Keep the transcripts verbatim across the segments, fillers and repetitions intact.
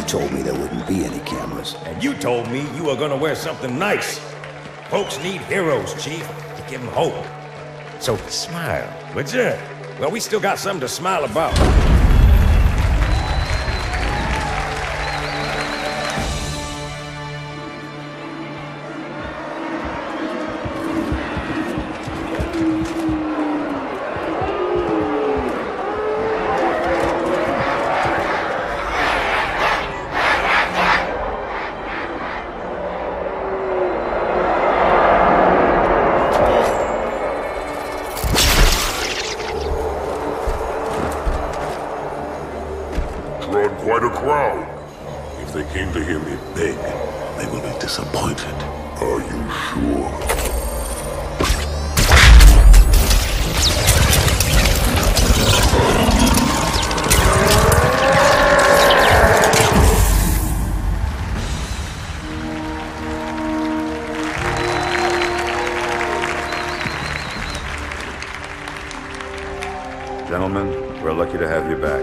told me there wouldn't be any cameras. And you told me you were gonna wear something nice. Folks need heroes, Chief, to give them hope. So smile, would you? Well, we still got something to smile about. Quite a crowd. If they came to hear me beg, they will be disappointed. Are you sure? Gentlemen, we're lucky to have you back.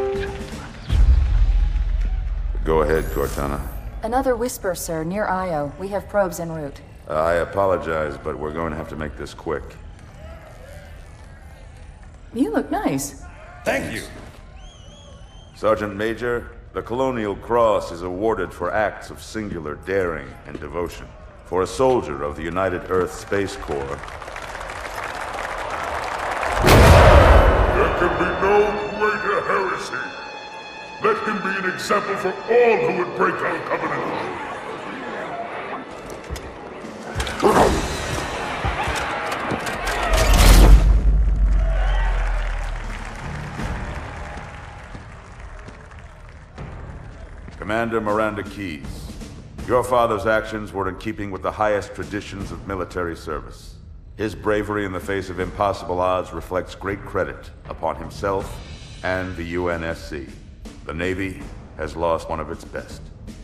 Go ahead, Cortana. Another whisper, sir, near Io. We have probes en route. Uh, I apologize, but we're going to have to make this quick. You look nice. Thank you. Sergeant Major, the Colonial Cross is awarded for acts of singular daring and devotion. For a soldier of the United Earth Space Corps. There can be no greater heresy. Let him be an example for all who would break our covenant. Commander Miranda Keyes, your father's actions were in keeping with the highest traditions of military service. His bravery in the face of impossible odds reflects great credit upon himself and the U N S C. The Navy has lost one of its best.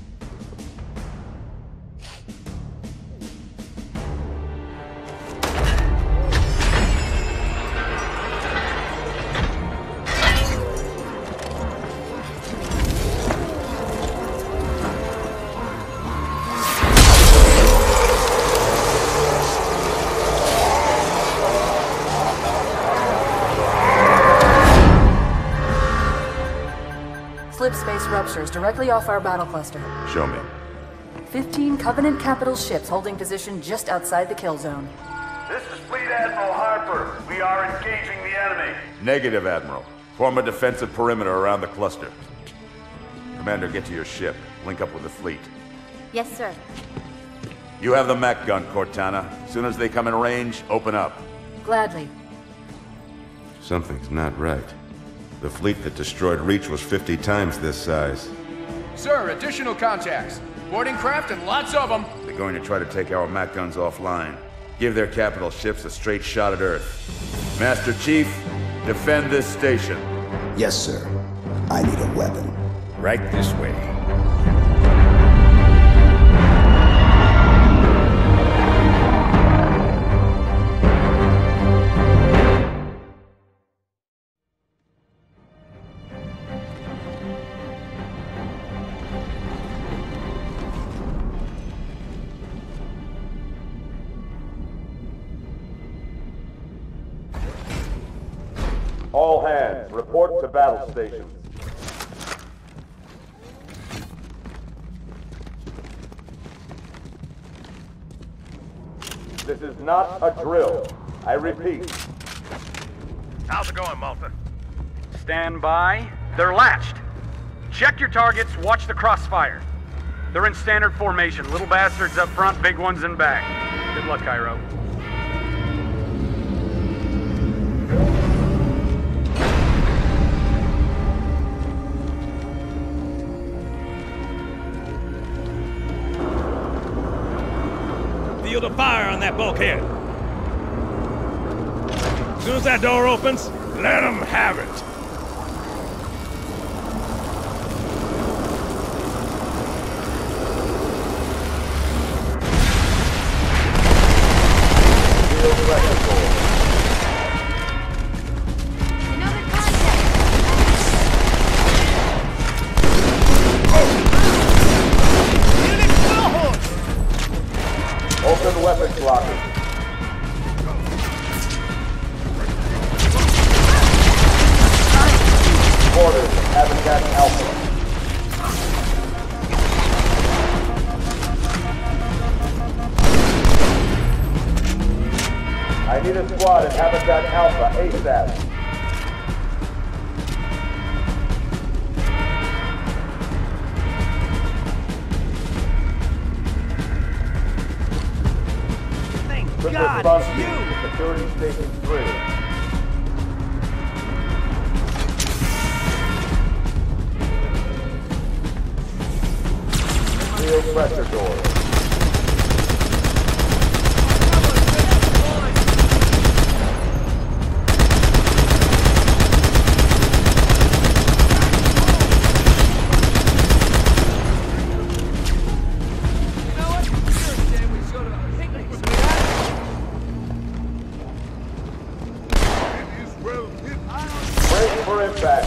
Slip space ruptures directly off our battle cluster. Show me. Fifteen Covenant capital ships holding position just outside the kill zone. This is Fleet Admiral Harper. We are engaging the enemy. Negative, Admiral. Form a defensive perimeter around the cluster. Commander, get to your ship. Link up with the fleet. Yes, sir. You have the Mac gun, Cortana. As soon as they come in range, open up. Gladly. Something's not right. The fleet that destroyed Reach was fifty times this size. Sir, additional contacts. Boarding craft and lots of them. They're going to try to take our Mac guns offline. Give their capital ships a straight shot at Earth. Master Chief, defend this station. Yes, sir. I need a weapon. Right this way. All hands, report to battle stations. This is not a drill. I repeat. How's it going, Malta? Stand by. They're latched. Check your targets, watch the crossfire. They're in standard formation. Little bastards up front, big ones in back. Good luck, Cairo. Field of fire on that bulkhead. As soon as that door opens, let them have it. Another contact! locker. Orders, haven't got Alpha. I need a squad at Habitat Alpha ASAP. Thank Quick God, response it's team you! to Security Station three. Seal pressure doors. Brace for impact.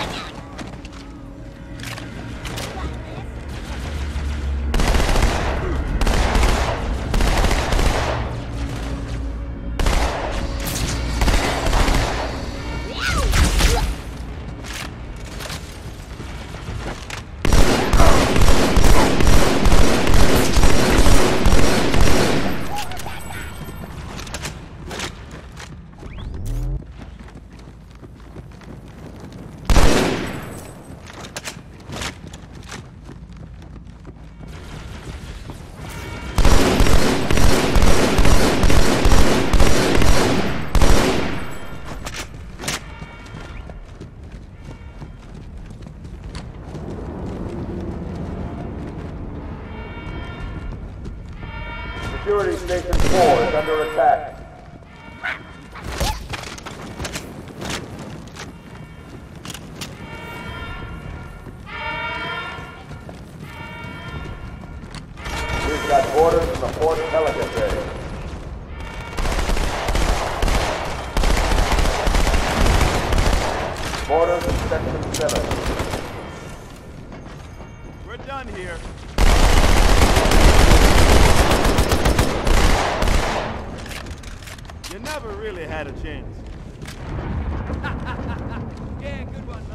Security Station four is under attack. We've got orders from the fourth Helicopter area. Orders in Section seven. We're done here. You never really had a chance. Yeah, good one,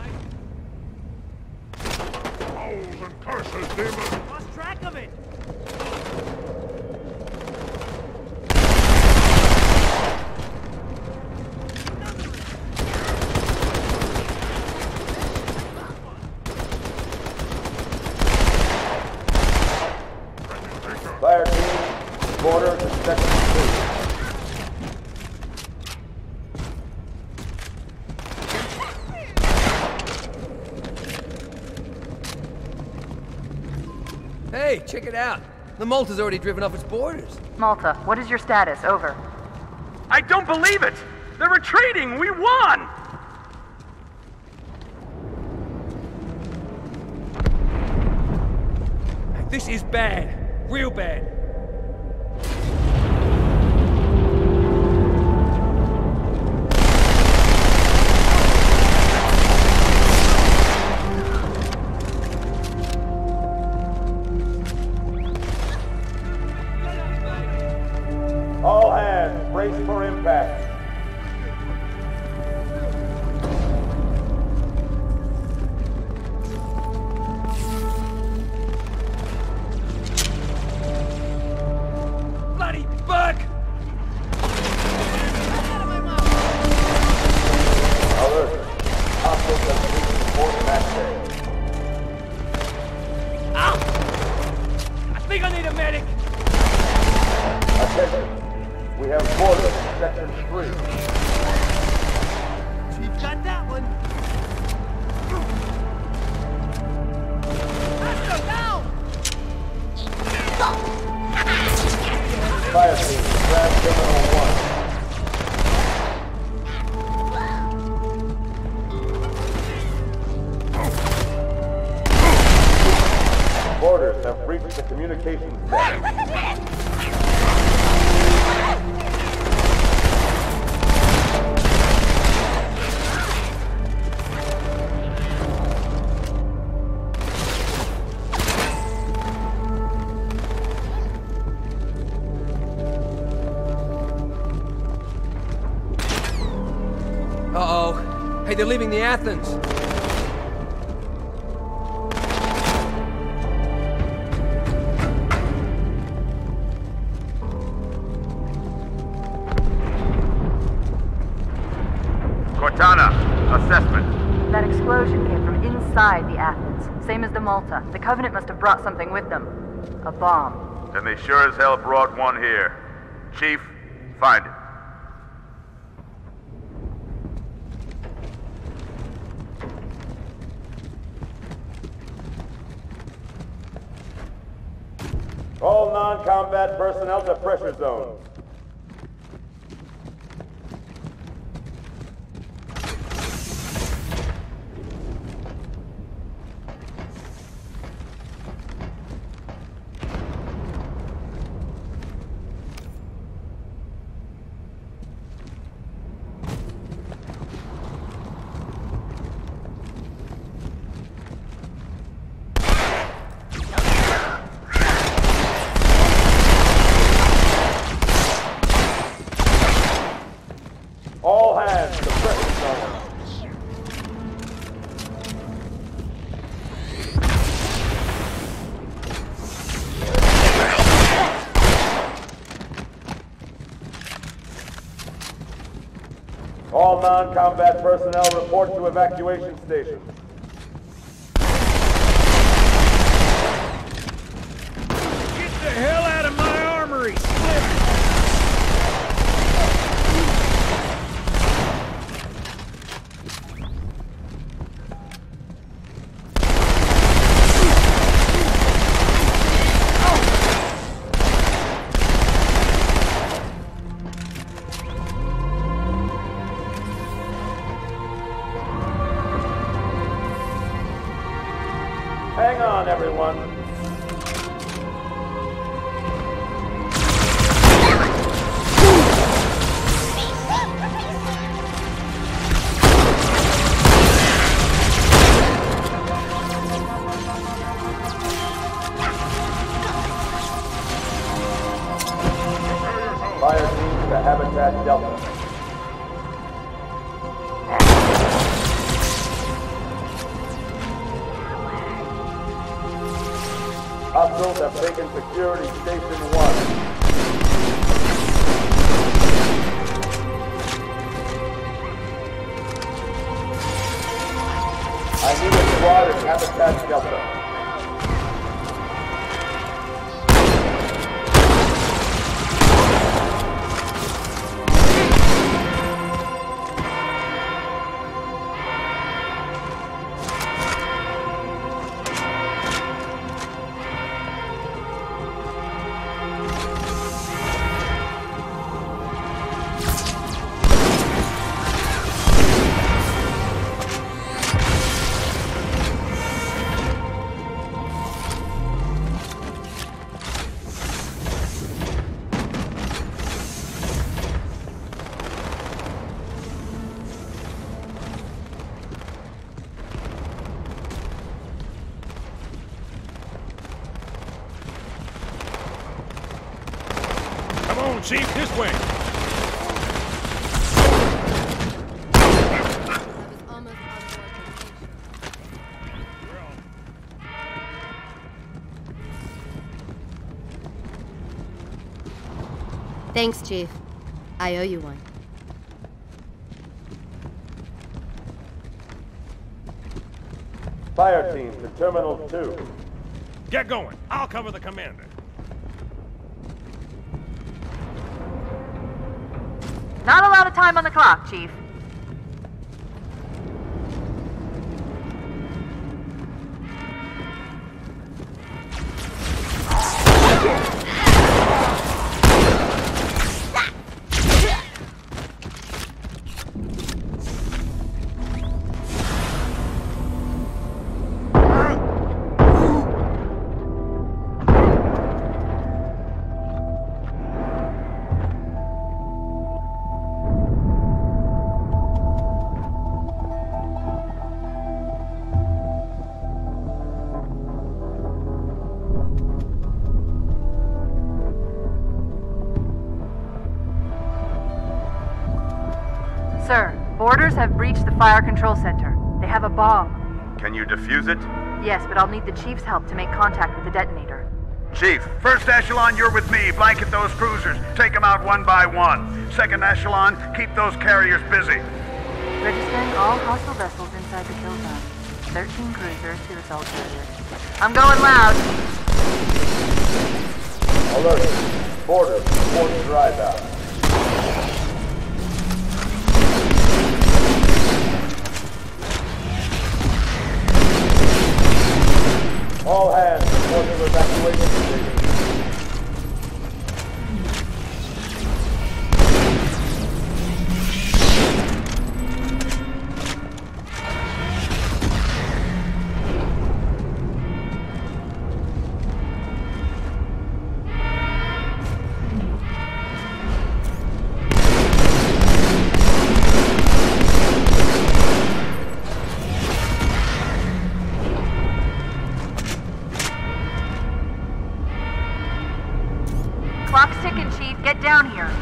mate. Owls and curses, demon! Lost track of it. Fire team, border to Section two. Hey, check it out. The Malta's already driven off its borders. Malta, what is your status? Over. I don't believe it! They're retreating! We won! This is bad. Real bad. All hands, brace for impact. Bloody bug! Alert. Hostiles have reached the fourth match area. Ow! I think I need a medic. Attention. We have border in Section three. Chief got that one. Master, down! Fire team, grab Terminal one. Borders have reached the communications deck. they're leaving the Athens. Cortana, assessment. That explosion came from inside the Athens, same as the Malta. The Covenant must have brought something with them. A bomb. Then they sure as hell brought one here. Chief, find it. All non-combat personnel to pressure zones. All hands to pressure zone. All non-combat personnel report to evacuation station. Get the hell out of my armory, Split! Hang on, everyone. Fire team to Habitat Delta. Hostiles have taken security station one. I need a squad at Habitat Delta. Chief, this way! Thanks, Chief. I owe you one. Fire team to Terminal two. Get going. I'll cover the commander. Not a lot of time on the clock, Chief. Sir, Boarders have breached the fire control center. They have a bomb. Can you defuse it? Yes, but I'll need the Chief's help to make contact with the detonator. Chief, first echelon, you're with me. Blanket those cruisers. Take them out one by one. Second echelon, keep those carriers busy. Registering all hostile vessels inside the kill zone. thirteen cruisers, two assault carriers. I'm going loud. Alert. Boarders, report drive out. All hands, report to evacuation station. Clock's ticking, Chief. Get down here.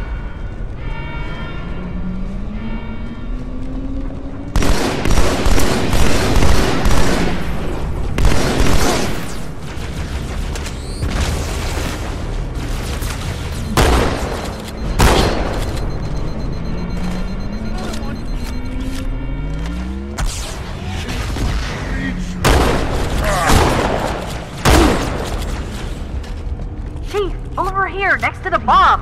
Over here, next to the bomb!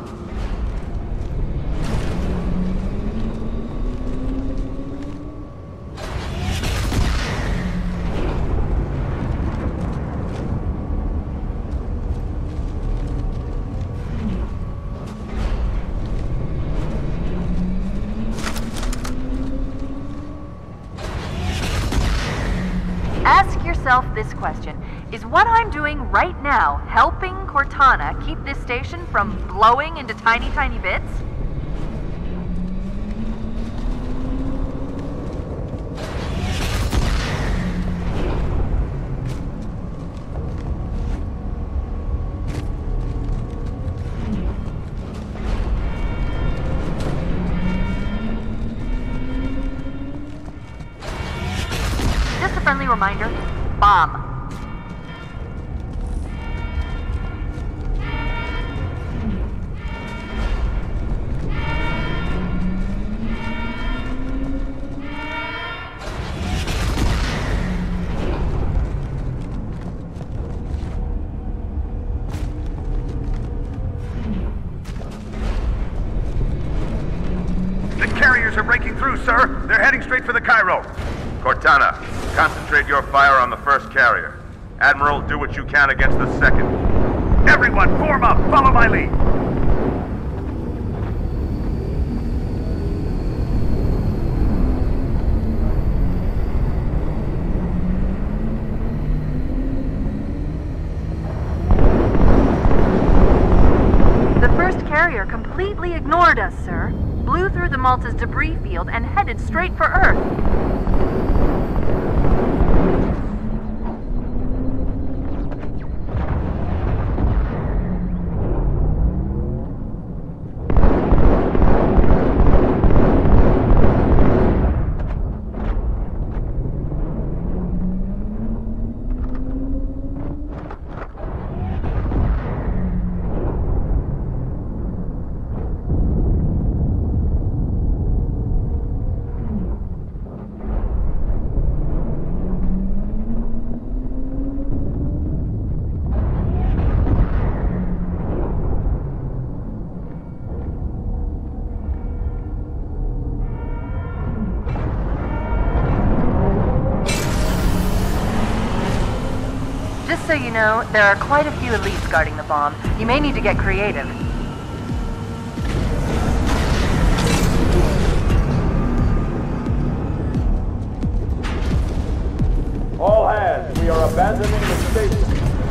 Ask yourself this question. Is what I'm doing right now helping Cortana keep this station from blowing into tiny, tiny bits? Just a friendly reminder, bomb. Are breaking through, sir. They're heading straight for the Cairo. Cortana, concentrate your fire on the first carrier. Admiral, do what you can against the second. Everyone, form up. Follow my lead. The first carrier completely ignored us, sir. Blew through the Malta's debris field and headed straight for Earth. Just so you know, there are quite a few elites guarding the bomb. You may need to get creative. All hands, we are abandoning the station.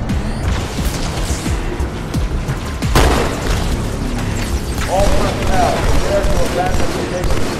All personnel, prepare to abandon the station.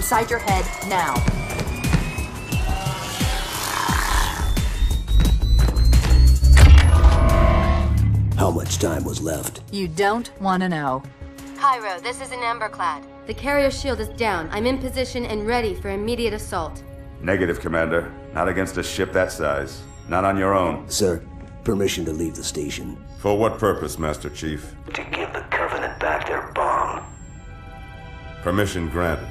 inside your head now. How much time was left? You don't want to know. Cairo, this is an Emberclad. The carrier shield is down. I'm in position and ready for immediate assault. Negative, Commander. Not against a ship that size. Not on your own. Sir, permission to leave the station. For what purpose, Master Chief? To give the Covenant back their bomb. Permission granted.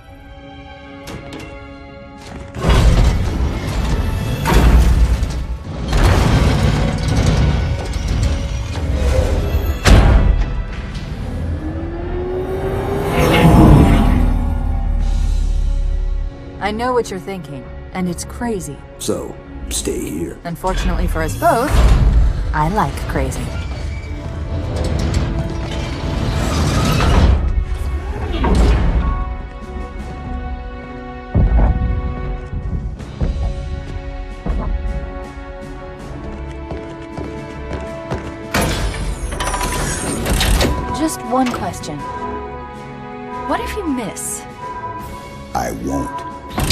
I know what you're thinking, and it's crazy. So, stay here. Unfortunately for us both, I like crazy. Just one question. What if you miss? I won't.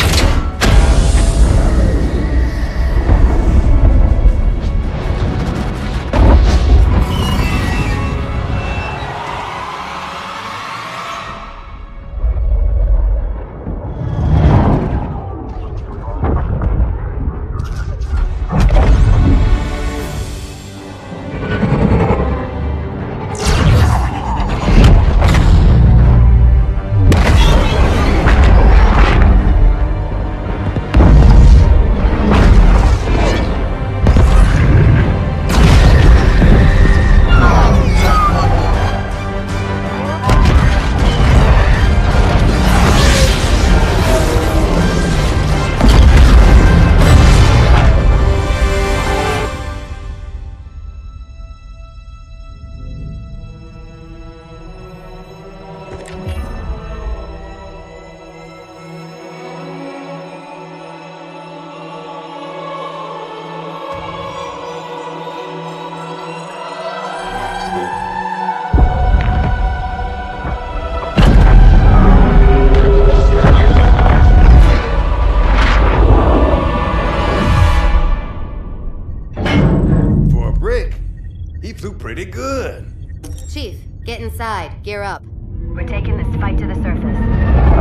Pretty good. Chief, get inside. Gear up. We're taking this fight to the surface.